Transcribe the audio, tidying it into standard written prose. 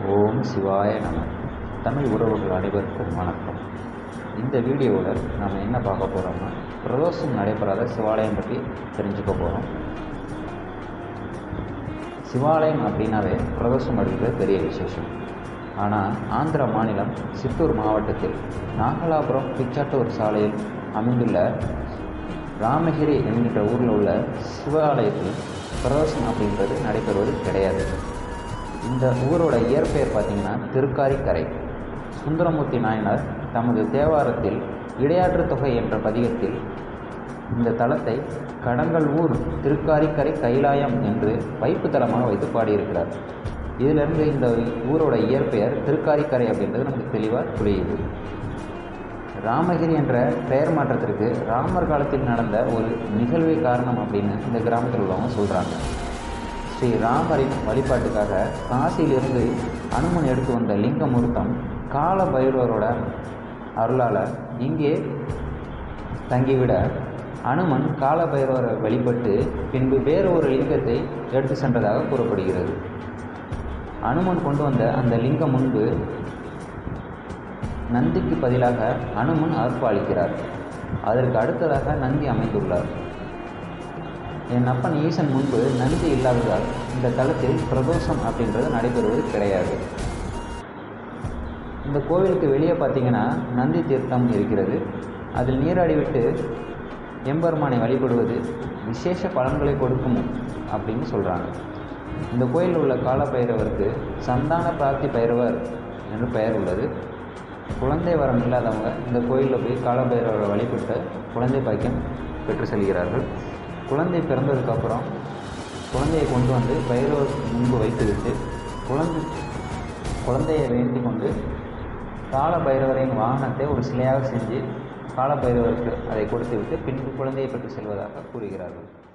ஓம் சிவாய நம. தமிழ் உறவுகள் அனைவருக்கும் வணக்கம். இந்த வீடியோவில் நம்ம என்ன பார்க்க போகிறோம்னா, பிரதோஷம் நடைபெறாத சிவாலயம் பற்றி தெரிஞ்சுக்க போகிறோம். சிவாலயம் அப்படின்னாவே பிரதோஷம் அப்படின்றது பெரிய விசேஷம். ஆனால் ஆந்திர மாநிலம் சித்தூர் மாவட்டத்தில் நாகலாபுரம் பிச்சாட்டூர் சாலையில் அமைந்துள்ள ராமகிரி என்கின்ற ஊரில் உள்ள சிவாலயத்தில் பிரதோஷம் அப்படின்றது நடைபெறுவது கிடையாது. இந்த ஊரோட இயற்பெயர் பார்த்திங்கன்னா திருக்காரிக்கரை. சுந்தரமூர்த்தி நாயனார் தமது தேவாரத்தில் இடையாற்று தொகை என்ற பதிகத்தில் இந்த தலத்தை கடங்கல் ஊர் திருக்காரிக்கரை கைலாயம் என்று வைப்பு தலமாக வைத்து பாடியிருக்கிறார். இதிலிருந்து இந்த ஊரோட இயற்பெயர் திருக்காரிக்கரை அப்படின்றது நமக்கு தெளிவாக புரியுது. ராமகிரி என்ற பெயர் மாற்றத்திற்கு ராமர் காலத்தில் நடந்த ஒரு நிகழ்வே காரணம் அப்படின்னு இந்த கிராமத்தில் உள்ளவங்க சொல்கிறாங்க. ஸ்ரீ ராமரின் வழிபாட்டுக்காக காசியிலிருந்து அனுமன் எடுத்து வந்த லிங்க மூர்த்தம் கால பைரவரோட அருளால் இங்கே தங்கிவிட அனுமன் கால பைரவரை வழிபட்டு பின்பு வேறு ஒரு லிங்கத்தை எடுத்து சென்றதாக கூறப்படுகிறது. அனுமன் கொண்டு வந்த அந்த லிங்கம் முன்பு நந்திக்கு பதிலாக அனுமன் அர்ப்பணிக்கிறார். அதற்கு அடுத்ததாக நந்தி அமைந்துள்ளார். என் அப்பன் ஈசன் முன்பு நந்தி இல்லாததால் இந்த தலத்தில் பிரதோஷம் அப்படின்றது நடைபெறுவது கிடையாது. இந்த கோவிலுக்கு வெளியே பார்த்திங்கன்னா நந்தி தீர்த்தம் இருக்கிறது. அதில் நீராடிவிட்டு எம்பெருமானை வழிபடுவது விசேஷ பலன்களை கொடுக்கும் அப்படின்னு சொல்கிறாங்க. இந்த கோயிலில் உள்ள கால பைரவருக்கு சந்தான பிராப்தி பைரவர் என்று பெயர் உள்ளது. குழந்தை வரம் இல்லாதவங்க இந்த கோயிலில் போய் கால பைரவரை வழிபட்டு குழந்தை பாக்கியம் பெற்று செல்கிறார்கள். குழந்தை பிறந்ததுக்கப்புறம் குழந்தையை கொண்டு வந்து பைரவர் முன்பு வைத்துவிட்டு குழந்தையை வேண்டி கொண்டு கால பைரவரின் வாகனத்தை ஒரு சிலையாக செஞ்சு கால பைரவருக்கு அதை கொடுத்துவிட்டு பின்பு குழந்தையை பெற்று செல்வதாக கூறுகிறார்கள்.